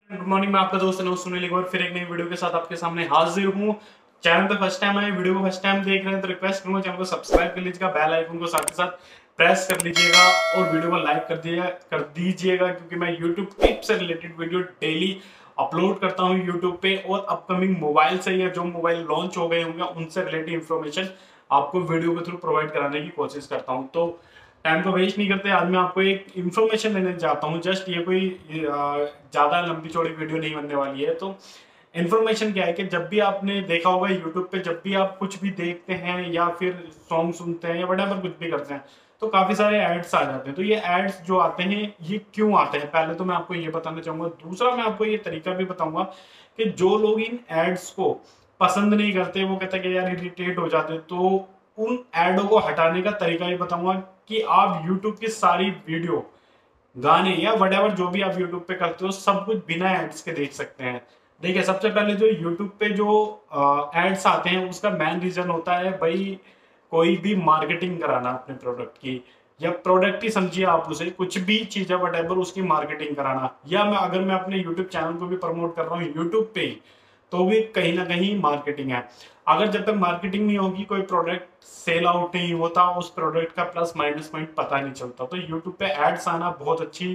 Good morning, मैं आपका दोस्त अनूप सुनील एक बार फिर एक नई वीडियो के साथ आपके सामने हाजिर हूँ। चैनल पे फर्स्ट टाइम आए, वीडियो को फर्स्ट टाइम देख रहे हैं तो रिक्वेस्ट करूंगा चैनल को सब्सक्राइब कर लीजिएगा, बेल आइकन को साथ ही साथ प्रेस कर लीजिएगा और वीडियो को लाइक कर दीजिएगा क्योंकि मैं यूट्यूब टिप से रिलेटेड वीडियो डेली अपलोड करता हूँ यूट्यूब पे और अपकमिंग मोबाइल से या जो मोबाइल लॉन्च हो गए होंगे उनसे रिलेटेड इन्फॉर्मेशन आपको वीडियो के थ्रू प्रोवाइड कराने की कोशिश करता हूँ। तो टाइम को वेस्ट नहीं करते, आज मैं आपको एक इन्फॉर्मेशन देने जाता हूँ। जस्ट ये कोई ज्यादा लंबी चौड़ी वीडियो नहीं बनने वाली है। तो इन्फॉर्मेशन क्या है कि जब भी आपने देखा होगा यूट्यूब पे, जब भी आप कुछ भी देखते हैं या फिर सॉन्ग सुनते हैं या व्हाटएवर कुछ भी करते हैं तो काफी सारे एड्स आ जाते हैं। तो ये एड्स जो आते हैं ये क्यों आते हैं, पहले तो मैं आपको ये बताना चाहूंगा। दूसरा मैं आपको ये तरीका भी बताऊंगा कि जो लोग इन एड्स को पसंद नहीं करते, वो कहते हैं कि यार इरिटेट हो जाते हैं, तो उन एडों को हटाने का तरीका भी बताऊंगा कि आप YouTube की सारी वीडियो, गाने या व्हाटएवर जो भी आप YouTube पे करते हो सब कुछ बिना एड्स के देख सकते हैं। देखिए, सबसे पहले जो YouTube पे जो एड्स आते हैं उसका मेन रीजन होता है भाई कोई भी मार्केटिंग कराना अपने प्रोडक्ट की, या प्रोडक्ट ही समझिए आप उसे, कुछ भी चीज है व्हाटएवर उसकी मार्केटिंग कराना। या अगर मैं अपने यूट्यूब चैनल को भी प्रमोट कर रहा हूँ यूट्यूब पे ही तो भी कहीं ना कहीं मार्केटिंग है। अगर जब तक मार्केटिंग नहीं होगी कोई प्रोडक्ट सेल आउट नहीं होता, उस प्रोडक्ट का प्लस माइनस पॉइंट पता नहीं चलता। तो यूट्यूब पे एड्स आना बहुत अच्छी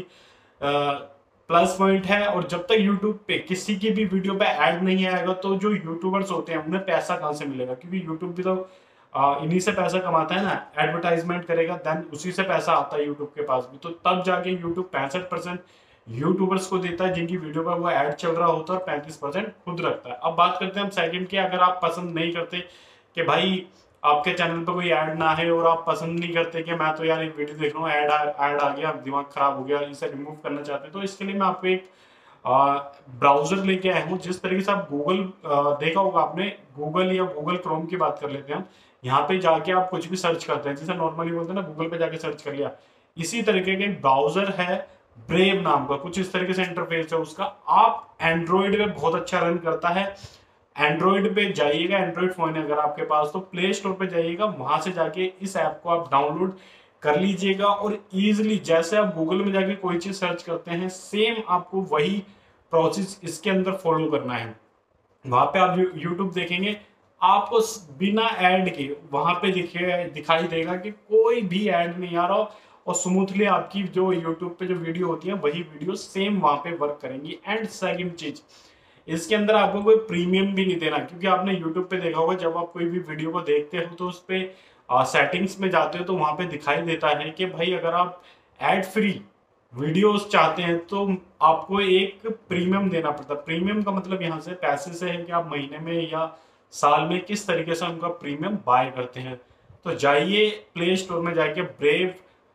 प्लस पॉइंट है। और जब तक यूट्यूब पे किसी की भी वीडियो पे ऐड नहीं आएगा तो जो यूट्यूबर्स होते हैं उन्हें पैसा कहाँ से मिलेगा, क्योंकि यूट्यूब भी तो इन्हीं से पैसा कमाता है ना, एडवर्टाइजमेंट करेगा देन उसी से पैसा आता है यूट्यूब के पास भी। तो तब जाके यूट्यूब 65% यूट्यूबर्स को देता है जिनकी वीडियो पर वो ऐड चल रहा होता है और 35% खुद रखता है। अब बात करते हैं हम सेकंड की। अगर आप पसंद नहीं करते कि भाई आपके चैनल पर कोई ऐड ना है और आप पसंद नहीं करते कि मैं तो यार एक वीडियो देख रहा हूँ ऐड आ गया, दिमाग खराब हो गया, इसे रिमूव करना चाहते हैं, तो इसके लिए मैं आपको एक ब्राउजर लेके आया हूँ। जिस तरीके से आप गूगल देखा होगा आपने, गूगल या गूगल क्रोम की बात कर लेते हैं हम। यहाँ पे जाके आप कुछ भी सर्च करते हैं, जैसे नॉर्मली बोलते हैं ना गूगल पे जाके सर्च कर लिया, इसी तरीके के ब्राउजर है ब्रेव नाम का, कुछ इस तरीके से इंटरफेस है उसका। आप एंड्रॉइड में बहुत अच्छा रन करता है। एंड्रॉइड पे जाइएगा, एंड्रॉइड फोन है अगर आपके पास तो प्ले स्टोर पे जाइएगा, वहां से जाके इस ऐप को आप डाउनलोड कर लीजिएगा और इजीली जैसे आप गूगल में जाके कोई चीज सर्च करते हैं सेम आपको वही प्रोसेस इसके अंदर फॉलो करना है। वहां पे आप यूट्यूब देखेंगे, आपको बिना ऐड के वहां पे दिखाई देगा कि कोई भी ऐड नहीं आ रहा और स्मूथली आपकी जो यूट्यूब पे जो वीडियो होती है वही वीडियो सेम वहां पे वर्क करेंगी। एंड सेकंड चीज, इसके अंदर आपको कोई प्रीमियम भी नहीं देना, क्योंकि आपने यूट्यूब पे देखा होगा जब आप कोई भी वीडियो को देखते हो तो उस पे सेटिंग्स में जाते हो तो वहां पे दिखाई देता है कि भाई अगर आप एड फ्री वीडियोस चाहते हैं तो आपको एक प्रीमियम देना पड़ता है। प्रीमियम का मतलब यहाँ से पैसे से है कि आप महीने में या साल में किस तरीके से उनका प्रीमियम बाय करते हैं। तो जाइए प्ले स्टोर में जाके ब्रेव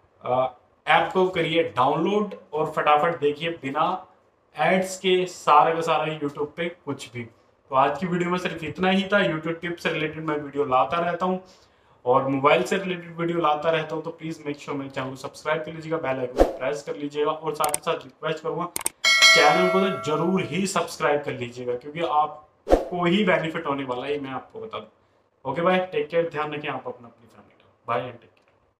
ऐप को करिए डाउनलोड और फटाफट देखिए बिना एड्स के सारा का सारा यूट्यूब पे कुछ भी। तो आज की वीडियो में सिर्फ इतना ही था। यूट्यूब टिप से रिलेटेड मैं वीडियो लाता रहता हूँ और मोबाइल से रिलेटेड वीडियो लाता रहता हूँ। तो प्लीज मेक श्योर मेरे चैनल को सब्सक्राइब कर लीजिएगा, बेल आइकन को प्रेस कर लीजिएगा और साथ ही साथ रिक्वेस्ट करूंगा चैनल को तो जरूर ही सब्सक्राइब कर लीजिएगा क्योंकि आपको ही बेनिफिट होने वाला है, मैं आपको बता दूं। ओके बाय, टेक केयर, ध्यान रखें आप अपनी फैमिली का। Bye and